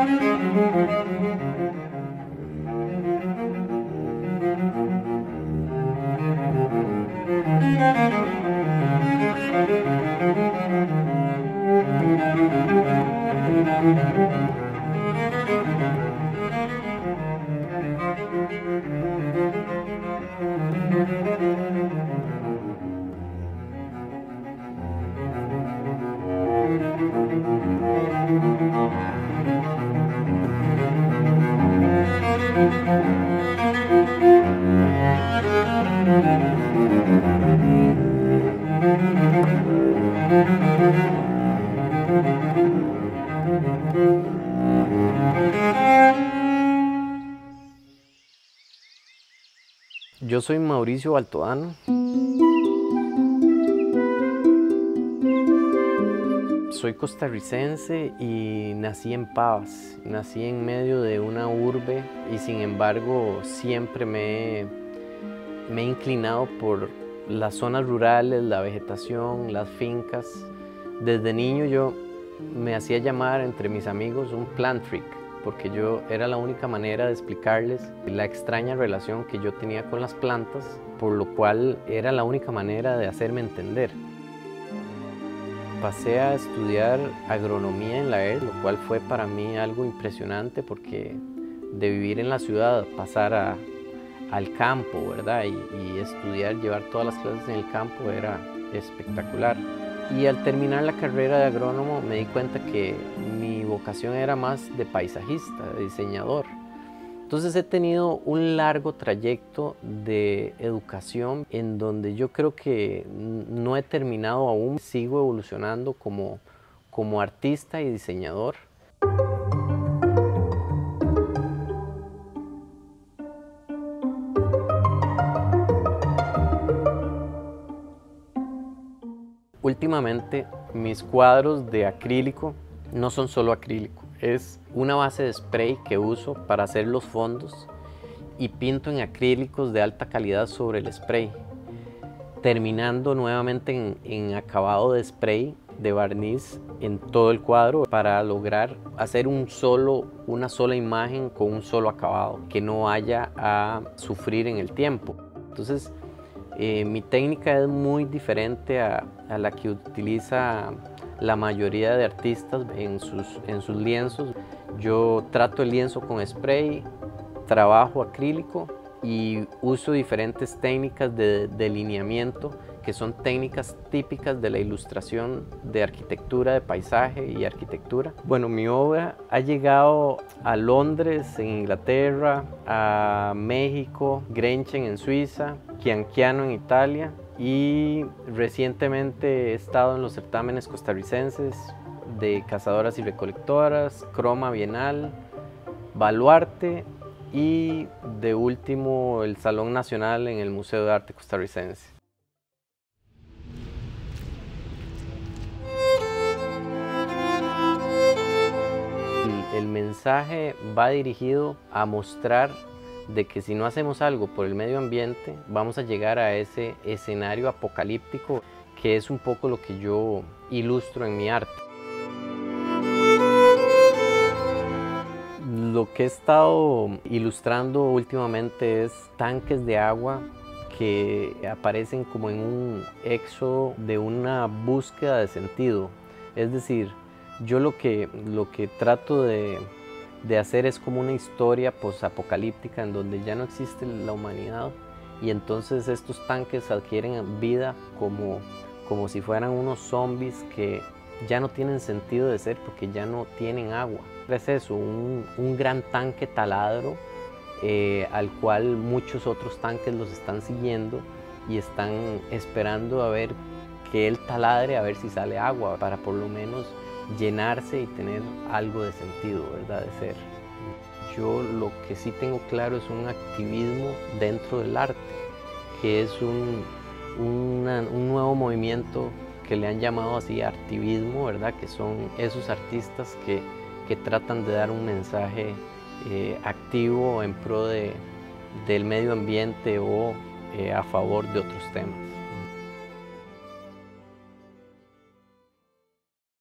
Yo soy Mauricio Baltodano. Soy costarricense y nací en Pavas. Nací en medio de una urbe y sin embargo siempre me he inclinado por las zonas rurales, la vegetación, las fincas. Desde niño yo me hacía llamar entre mis amigos un plant freak, porque yo era la única manera de explicarles la extraña relación que yo tenía con las plantas, por lo cual era la única manera de hacerme entender. Pasé a estudiar agronomía en la ER, lo cual fue para mí algo impresionante porque de vivir en la ciudad, pasar al campo, ¿verdad? Y estudiar, llevar todas las clases en el campo era espectacular. Y al terminar la carrera de agrónomo me di cuenta que mi vocación era más de paisajista, de diseñador. Entonces he tenido un largo trayecto de educación en donde yo creo que no he terminado aún, sigo evolucionando como artista y diseñador. Últimamente mis cuadros de acrílico no son solo acrílico, es una base de spray que uso para hacer los fondos y pinto en acrílicos de alta calidad sobre el spray, terminando nuevamente en acabado de spray de barniz en todo el cuadro para lograr hacer una sola imagen con un solo acabado, que no vaya a sufrir en el tiempo. Entonces, mi técnica es muy diferente a la que utiliza la mayoría de artistas en sus lienzos. Yo trato el lienzo con spray, trabajo acrílico y uso diferentes técnicas de delineamiento que son técnicas típicas de la ilustración de arquitectura, de paisaje y arquitectura. Bueno, mi obra ha llegado a Londres, en Inglaterra, a México, Grenchen en Suiza, Chianchiano en Italia y recientemente he estado en los certámenes costarricenses de cazadoras y recolectoras, Croma Bienal, Baluarte y de último el Salón Nacional en el Museo de Arte Costarricense. El mensaje va dirigido a mostrar de que si no hacemos algo por el medio ambiente, vamos a llegar a ese escenario apocalíptico que es un poco lo que yo ilustro en mi arte. Lo que he estado ilustrando últimamente es tanques de agua que aparecen como en un éxodo de una búsqueda de sentido. Es decir, yo lo que trato de hacer es como una historia posapocalíptica en donde ya no existe la humanidad y entonces estos tanques adquieren vida como si fueran unos zombies que ya no tienen sentido de ser porque ya no tienen agua. Es eso, un gran tanque taladro al cual muchos otros tanques los están siguiendo y están esperando a ver que él taladre a ver si sale agua para por lo menos llenarse y tener algo de sentido, ¿verdad? De ser. Yo lo que sí tengo claro es un activismo dentro del arte, que es un nuevo movimiento que le han llamado así artivismo, ¿verdad? Que son esos artistas que tratan de dar un mensaje activo en pro del medio ambiente o a favor de otros temas.